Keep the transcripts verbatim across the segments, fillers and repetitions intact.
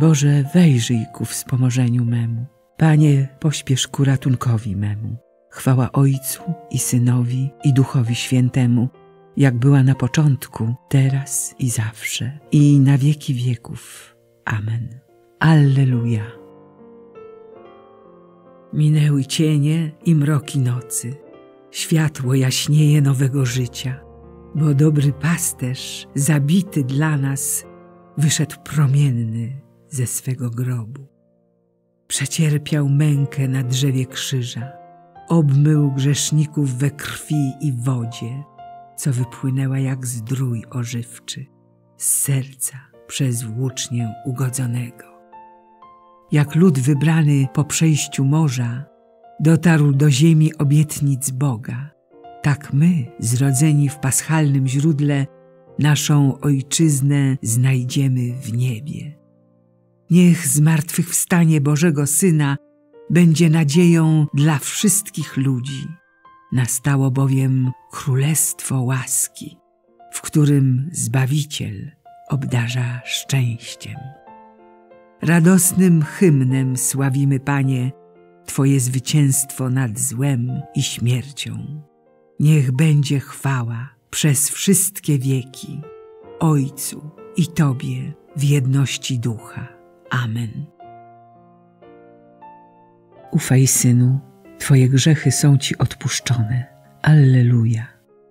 Boże, wejrzyj ku wspomożeniu memu. Panie, pośpiesz ku ratunkowi memu. Chwała Ojcu i Synowi i Duchowi Świętemu, jak była na początku, teraz i zawsze, i na wieki wieków. Amen. Alleluja. Minęły cienie i mroki nocy. Światło jaśnieje nowego życia, bo dobry pasterz, zabity dla nas, wyszedł promienny ze swego grobu. Przecierpiał mękę na drzewie krzyża, obmył grzeszników we krwi i wodzie, co wypłynęła jak zdrój ożywczy z serca przez włócznię ugodzonego. Jak lud wybrany po przejściu morza dotarł do ziemi obietnic Boga, tak my, zrodzeni w paschalnym źródle, naszą ojczyznę znajdziemy w niebie. Niech zmartwychwstanie Bożego Syna będzie nadzieją dla wszystkich ludzi. Nastało bowiem królestwo łaski, w którym Zbawiciel obdarza szczęściem. Radosnym hymnem sławimy, Panie, Twoje zwycięstwo nad złem i śmiercią. Niech będzie chwała przez wszystkie wieki Ojcu i Tobie w jedności Ducha. Amen. Ufaj, Synu, Twoje grzechy są Ci odpuszczone. Alleluja.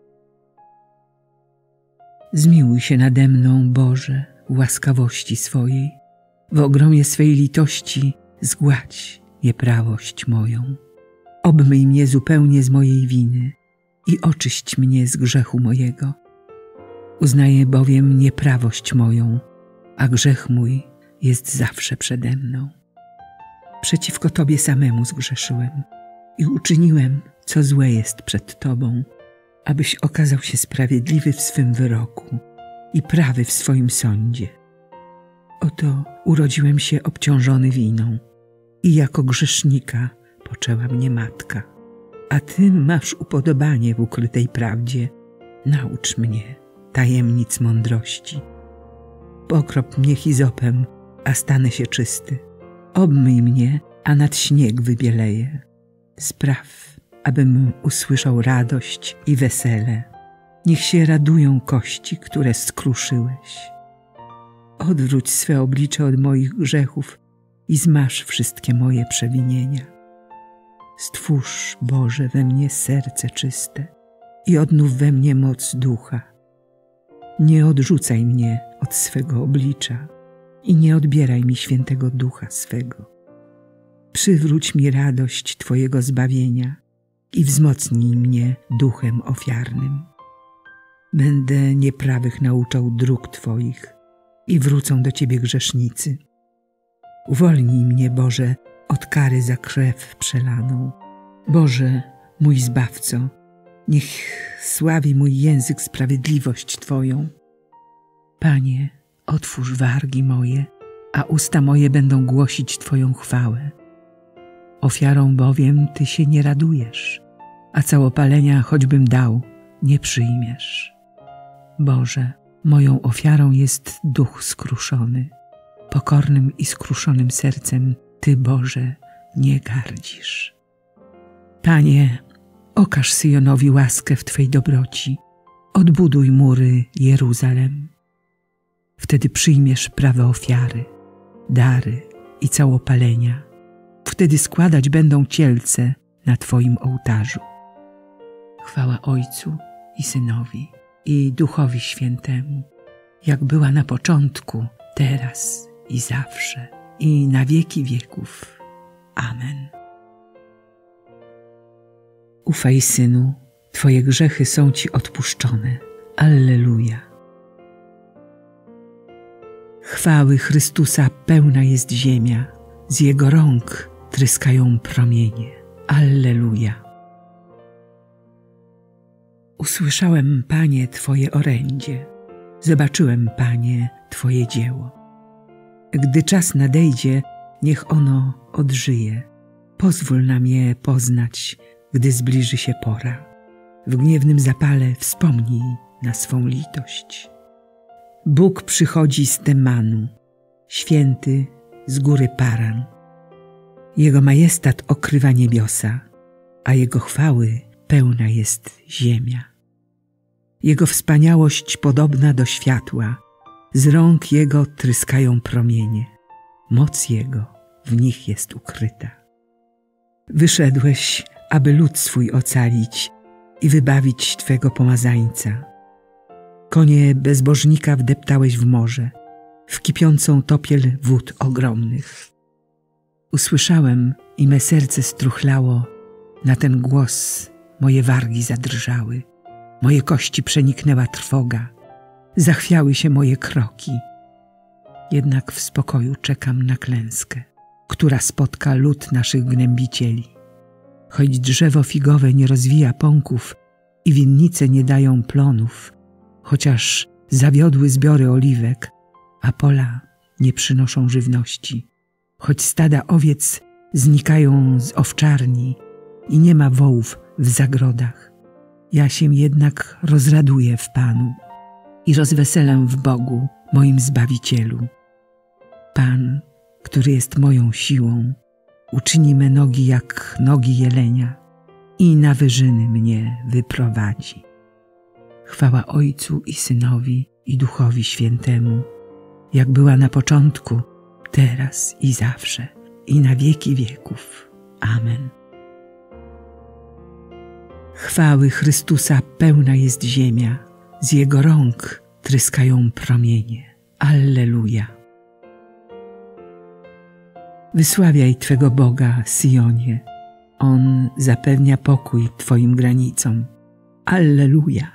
Zmiłuj się nade mną, Boże, w łaskawości swojej. W ogromie swej litości zgładź nieprawość moją. Obmyj mnie zupełnie z mojej winy i oczyść mnie z grzechu mojego. Uznaję bowiem nieprawość moją, a grzech mój jest zawsze przede mną. Przeciwko Tobie samemu zgrzeszyłem i uczyniłem, co złe jest przed Tobą, abyś okazał się sprawiedliwy w swym wyroku i prawy w swoim sądzie. Oto urodziłem się obciążony winą i jako grzesznika poczęła mnie matka. A Ty masz upodobanie w ukrytej prawdzie. Naucz mnie tajemnic mądrości. Pokrop mnie hizopem, a stanę się czysty. Obmyj mnie, a nad śnieg wybieleję. Spraw, abym usłyszał radość i wesele. Niech się radują kości, które skruszyłeś. Odwróć swe oblicze od moich grzechów i zmaż wszystkie moje przewinienia. Stwórz, Boże, we mnie serce czyste i odnów we mnie moc ducha. Nie odrzucaj mnie od swego oblicza i nie odbieraj mi świętego ducha swego. Przywróć mi radość Twojego zbawienia i wzmocnij mnie duchem ofiarnym. Będę nieprawych nauczał dróg Twoich i wrócą do Ciebie grzesznicy. Uwolnij mnie, Boże, od kary za krew przelaną. Boże, mój Zbawco, niech sławi mój język sprawiedliwość Twoją. Panie, otwórz wargi moje, a usta moje będą głosić Twoją chwałę. Ofiarą bowiem Ty się nie radujesz, a całopalenia choćbym dał, nie przyjmiesz. Boże, moją ofiarą jest duch skruszony. Pokornym i skruszonym sercem Ty, Boże, nie gardzisz. Panie, okaż Syjonowi łaskę w Twej dobroci. Odbuduj mury Jeruzalem. Wtedy przyjmiesz prawe ofiary, dary i całopalenia. Wtedy składać będą cielce na Twoim ołtarzu. Chwała Ojcu i Synowi i Duchowi Świętemu, jak była na początku, teraz i zawsze, i na wieki wieków. Amen. Ufaj, Synu, Twoje grzechy są Ci odpuszczone. Alleluja. Chwały Chrystusa pełna jest ziemia, z Jego rąk tryskają promienie. Alleluja. Usłyszałem, Panie, Twoje orędzie, zobaczyłem, Panie, Twoje dzieło. Gdy czas nadejdzie, niech ono odżyje. Pozwól nam je poznać, gdy zbliży się pora. W gniewnym zapale wspomnij na swą litość. Bóg przychodzi z Temanu, święty z góry Paran. Jego majestat okrywa niebiosa, a Jego chwały pełna jest ziemia. Jego wspaniałość podobna do światła, z rąk Jego tryskają promienie, moc Jego w nich jest ukryta. Wyszedłeś, aby lud swój ocalić i wybawić Twego pomazańca. Konie bezbożnika wdeptałeś w morze, w kipiącą topiel wód ogromnych. Usłyszałem i me serce struchlało, na ten głos moje wargi zadrżały, moje kości przeniknęła trwoga, zachwiały się moje kroki. Jednak w spokoju czekam na klęskę, która spotka lud naszych gnębicieli. Choć drzewo figowe nie rozwija pąków i winnice nie dają plonów, chociaż zawiodły zbiory oliwek, a pola nie przynoszą żywności, choć stada owiec znikają z owczarni i nie ma wołów w zagrodach, ja się jednak rozraduję w Panu i rozweselę w Bogu, moim Zbawicielu. Pan, który jest moją siłą, uczyni me nogi jak nogi jelenia i na wyżyny mnie wyprowadzi. Chwała Ojcu i Synowi i Duchowi Świętemu, jak była na początku, teraz i zawsze, i na wieki wieków. Amen. Chwały Chrystusa pełna jest ziemia, z Jego rąk tryskają promienie. Alleluja. Wysławiaj Twego Boga, Sionie, On zapewnia pokój Twoim granicom. Alleluja.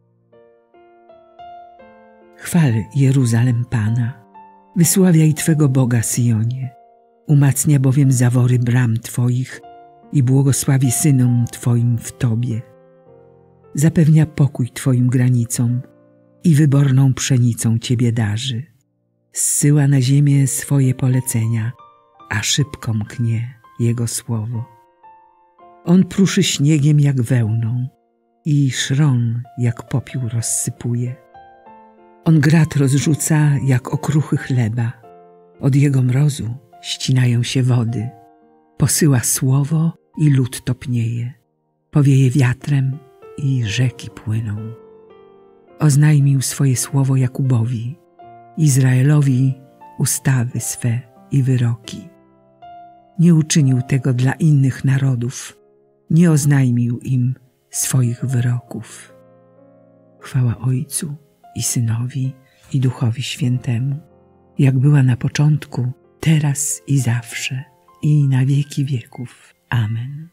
Chwal Jeruzalem Pana, wysławiaj Twego Boga, Sionie, umacnia bowiem zawory bram Twoich i błogosławi synom Twoim w Tobie. Zapewnia pokój Twoim granicom i wyborną pszenicą Ciebie darzy. Zsyła na ziemię swoje polecenia, a szybko mknie Jego słowo. On pruszy śniegiem jak wełną i szron jak popiół rozsypuje. On grat rozrzuca jak okruchy chleba, od Jego mrozu ścinają się wody. Posyła słowo i lód topnieje, powieje wiatrem i rzeki płyną. Oznajmił swoje słowo Jakubowi, Izraelowi ustawy swe i wyroki. Nie uczynił tego dla innych narodów, nie oznajmił im swoich wyroków. Chwała Ojcu i Synowi i Duchowi Świętemu, jak była na początku, teraz i zawsze, i na wieki wieków. Amen.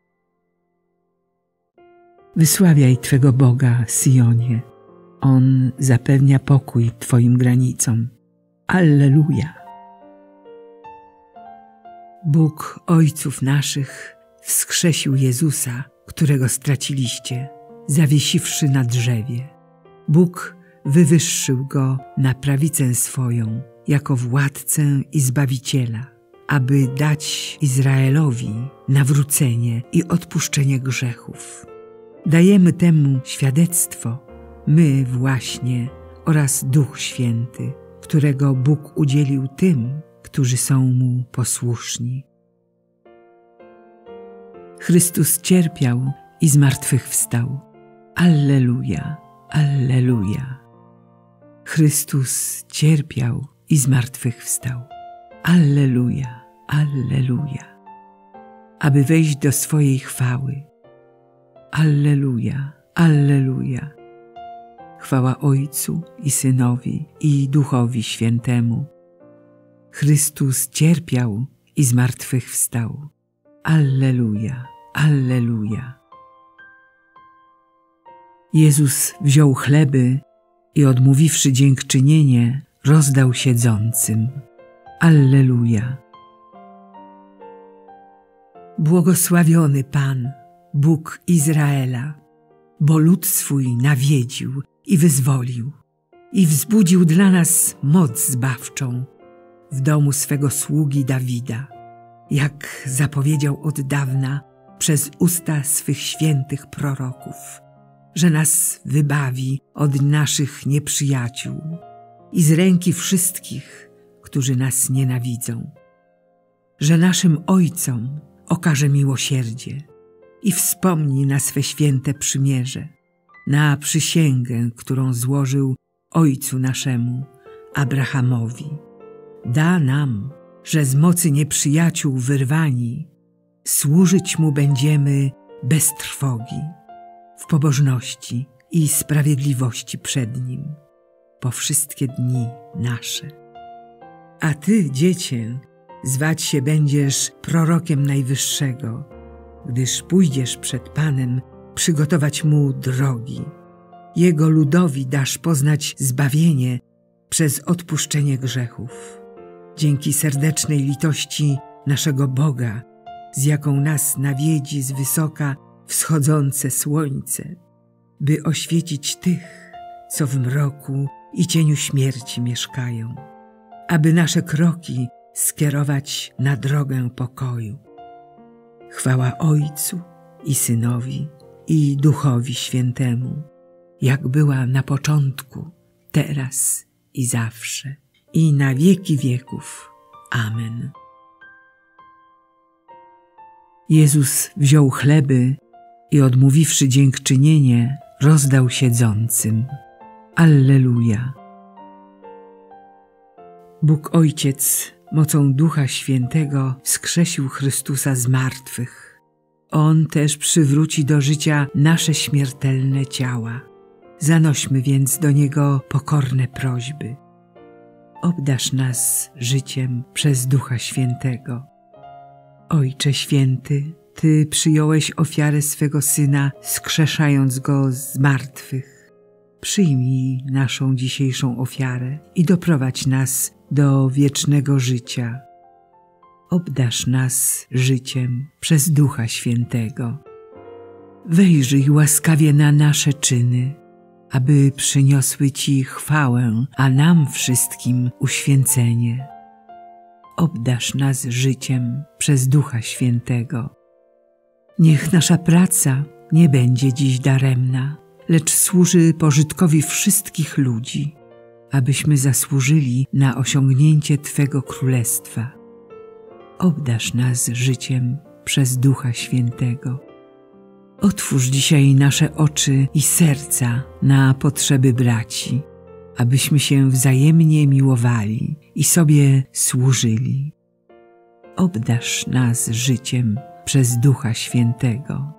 Wysławiaj Twego Boga, Sionie, On zapewnia pokój Twoim granicom. Alleluja. Bóg ojców naszych wskrzesił Jezusa, którego straciliście, zawiesiwszy na drzewie. Bóg wywyższył Go na prawicę swoją, jako władcę i Zbawiciela, aby dać Izraelowi nawrócenie i odpuszczenie grzechów. Dajemy temu świadectwo, my właśnie oraz Duch Święty, którego Bóg udzielił tym, którzy są Mu posłuszni. Chrystus cierpiał i zmartwychwstał. Alleluja, alleluja. Chrystus cierpiał i zmartwychwstał. Alleluja, alleluja. Aby wejść do swojej chwały. Alleluja, alleluja. Chwała Ojcu i Synowi i Duchowi Świętemu. Chrystus cierpiał i zmartwychwstał. Alleluja, alleluja. Jezus wziął chleby i odmówiwszy dziękczynienie, rozdał siedzącym. Alleluja. Błogosławiony Pan, Bóg Izraela, bo lud swój nawiedził i wyzwolił i wzbudził dla nas moc zbawczą w domu swego sługi Dawida, jak zapowiedział od dawna przez usta swych świętych proroków, że nas wybawi od naszych nieprzyjaciół i z ręki wszystkich, którzy nas nienawidzą, że naszym ojcom okaże miłosierdzie i wspomni na swe święte przymierze, na przysięgę, którą złożył ojcu naszemu, Abrahamowi. Da nam, że z mocy nieprzyjaciół wyrwani, służyć Mu będziemy bez trwogi, w pobożności i sprawiedliwości przed Nim, po wszystkie dni nasze. A Ty, Dziecię, zwać się będziesz prorokiem Najwyższego, gdyż pójdziesz przed Panem przygotować Mu drogi. Jego ludowi dasz poznać zbawienie przez odpuszczenie grzechów. Dzięki serdecznej litości naszego Boga, z jaką nas nawiedzi z wysoka wschodzące słońce, by oświecić tych, co w mroku i cieniu śmierci mieszkają, aby nasze kroki skierować na drogę pokoju. Chwała Ojcu i Synowi i Duchowi Świętemu, jak była na początku, teraz i zawsze, i na wieki wieków. Amen. Jezus wziął chleby i odmówiwszy dziękczynienie, rozdał siedzącym. Alleluja. Bóg Ojciec mocą Ducha Świętego wskrzesił Chrystusa z martwych. On też przywróci do życia nasze śmiertelne ciała. Zanośmy więc do Niego pokorne prośby. Obdarz nas życiem przez Ducha Świętego. Ojcze Święty, Ty przyjąłeś ofiarę swego Syna, skrzeszając Go z martwych. Przyjmij naszą dzisiejszą ofiarę i doprowadź nas do wiecznego życia. Obdarz nas życiem przez Ducha Świętego. Wejrzyj łaskawie na nasze czyny, aby przyniosły Ci chwałę, a nam wszystkim uświęcenie. Obdarz nas życiem przez Ducha Świętego. Niech nasza praca nie będzie dziś daremna, lecz służy pożytkowi wszystkich ludzi, abyśmy zasłużyli na osiągnięcie Twego Królestwa. Obdarz nas życiem przez Ducha Świętego. Otwórz dzisiaj nasze oczy i serca na potrzeby braci, abyśmy się wzajemnie miłowali i sobie służyli. Obdarz nas życiem przez Ducha Świętego.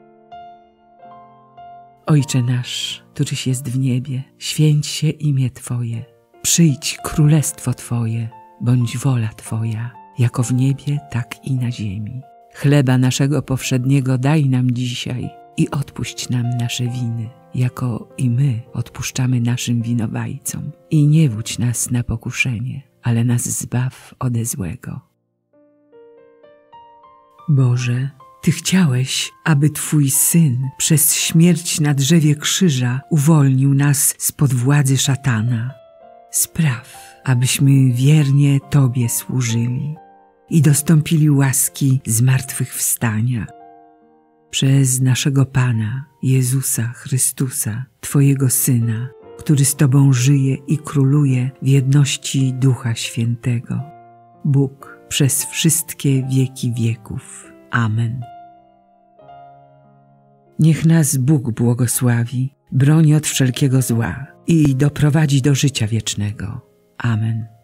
Ojcze nasz, któryś jest w niebie, święć się imię Twoje. Przyjdź królestwo Twoje, bądź wola Twoja, jako w niebie, tak i na ziemi. Chleba naszego powszedniego daj nam dzisiaj i odpuść nam nasze winy, jako i my odpuszczamy naszym winowajcom. I nie wódź nas na pokuszenie, ale nas zbaw ode złego. Boże, Ty chciałeś, aby Twój Syn przez śmierć na drzewie krzyża uwolnił nas spod władzy szatana. Spraw, abyśmy wiernie Tobie służyli i dostąpili łaski zmartwychwstania. Przez naszego Pana, Jezusa Chrystusa, Twojego Syna, który z Tobą żyje i króluje w jedności Ducha Świętego. Bóg przez wszystkie wieki wieków. Amen. Niech nas Bóg błogosławi, broni od wszelkiego zła i doprowadzi do życia wiecznego. Amen.